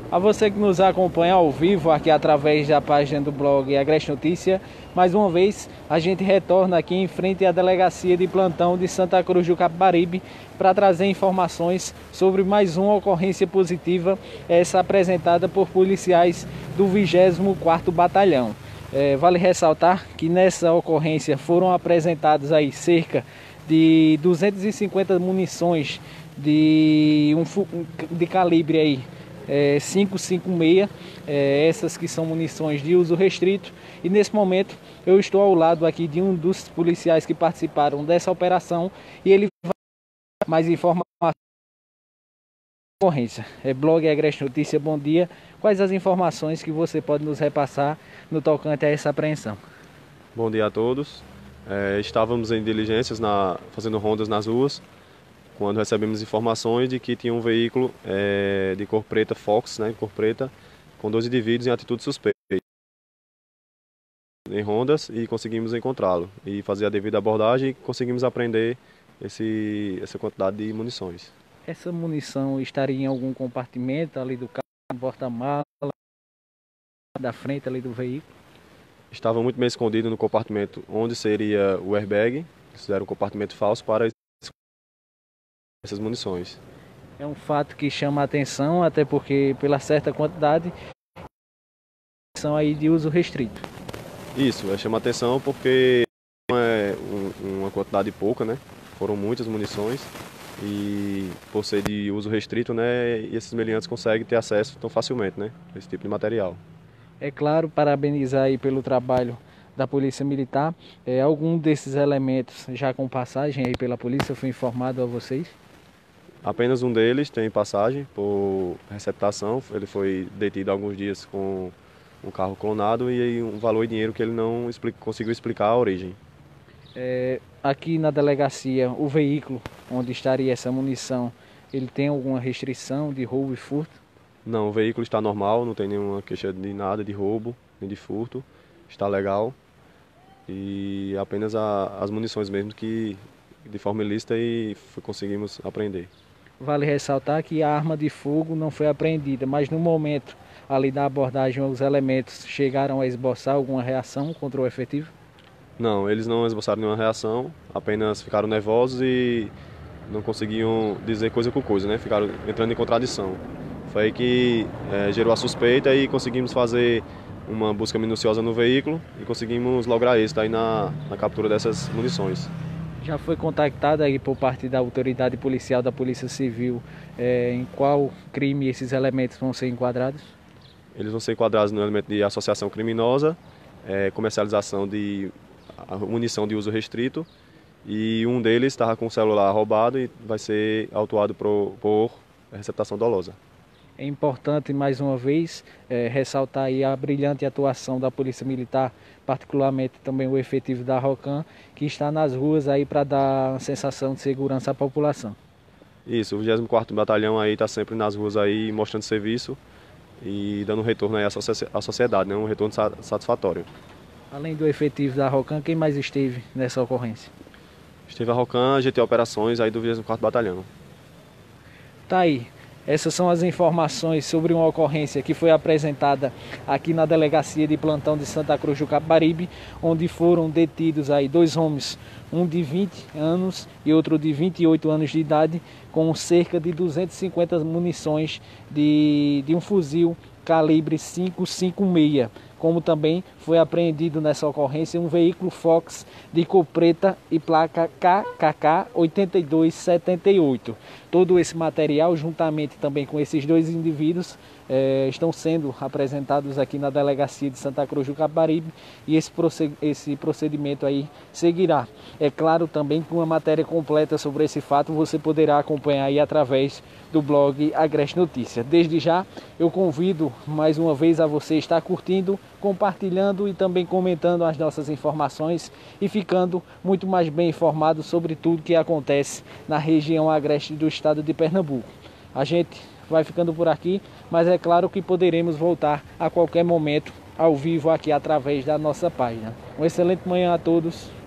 A você que nos acompanha ao vivo aqui através da página do blog Agreste Notícia, mais uma vez a gente retorna aqui em frente à delegacia de plantão de Santa Cruz do Capibaribe para trazer informações sobre mais uma ocorrência positiva, essa apresentada por policiais do 24º Batalhão. Vale ressaltar que nessa ocorrência foram apresentados aí cerca de 250 munições de calibre aí 5,56, essas que são munições de uso restrito, e nesse momento eu estou ao lado aqui de um dos policiais que participaram dessa operação e ele vai dar mais informações da ocorrência. Blog Agreste Notícia, bom dia. Quais as informações que você pode nos repassar no tocante a essa apreensão? Bom dia a todos. Estávamos em diligências, fazendo rondas nas ruas, quando recebemos informações de que tinha um veículo de cor preta, Fox, cor preta, com 2 indivíduos em atitude suspeita em rondas, e conseguimos encontrá-lo e fazer a devida abordagem e conseguimos apreender essa quantidade de munições. Essa munição estaria em algum compartimento ali do carro, no porta-mala, da frente ali do veículo? Estava muito bem escondido no compartimento onde seria o airbag. Eles fizeram um compartimento falso para essas munições. É um fato que chama a atenção, até porque pela certa quantidade são aí de uso restrito. Isso, chama a atenção porque não é uma quantidade pouca, Foram muitas munições e por ser de uso restrito, e esses meliantes conseguem ter acesso tão facilmente, a esse tipo de material. É claro, parabenizar aí pelo trabalho da Polícia Militar. Algum desses elementos já com passagem aí pela polícia foi informado a vocês? Apenas um deles tem passagem por receptação. Ele foi detido há alguns dias com um carro clonado e aí um valor em dinheiro que ele não conseguiu explicar a origem. Aqui na delegacia, o veículo onde estaria essa munição, ele tem alguma restrição de roubo e furto? Não, o veículo está normal, não tem nenhuma queixa de nada de roubo, nem de furto. Está legal e apenas as munições mesmo que de forma ilícita e conseguimos apreender. Vale ressaltar que a arma de fogo não foi apreendida, mas no momento ali da abordagem os elementos chegaram a esboçar alguma reação contra o efetivo? Não, eles não esboçaram nenhuma reação, apenas ficaram nervosos e não conseguiam dizer coisa com coisa, Ficaram entrando em contradição. Foi aí que gerou a suspeita e conseguimos fazer uma busca minuciosa no veículo e conseguimos lograr êxito aí na captura dessas munições. Já foi contactada aí por parte da autoridade policial da Polícia Civil em qual crime esses elementos vão ser enquadrados? Eles vão ser enquadrados no elemento de associação criminosa, comercialização de munição de uso restrito, e um deles estava com o celular roubado e vai ser autuado por receptação dolosa. É importante, mais uma vez, ressaltar aí a brilhante atuação da Polícia Militar, particularmente também o efetivo da ROCAM, que está nas ruas aí para dar uma sensação de segurança à população. Isso, o 24º Batalhão aí está sempre nas ruas aí mostrando serviço e dando retorno aí à sociedade, um retorno satisfatório. Além do efetivo da ROCAM, quem mais esteve nessa ocorrência? Esteve a ROCAM, GT Operações aí do 24º Batalhão. Tá aí. Essas são as informações sobre uma ocorrência que foi apresentada aqui na delegacia de plantão de Santa Cruz do Capibaribe, onde foram detidos aí 2 homens, um de 20 anos e outro de 28 anos de idade, com cerca de 250 munições de um fuzil calibre 5,56. Como também foi apreendido nessa ocorrência um veículo Fox de cor preta e placa KKK 8278. Todo esse material, juntamente também com esses 2 indivíduos, estão sendo apresentados aqui na delegacia de Santa Cruz do Capibaribe e esse procedimento aí seguirá. É claro também que uma matéria completa sobre esse fato você poderá acompanhar aí através do blog Agreste Notícia. Desde já eu convido mais uma vez a você estar curtindo, compartilhando e também comentando as nossas informações e ficando muito mais bem informado sobre tudo que acontece na região agreste do estado de Pernambuco. A gente vai ficando por aqui, mas é claro que poderemos voltar a qualquer momento ao vivo aqui através da nossa página. Uma excelente manhã a todos.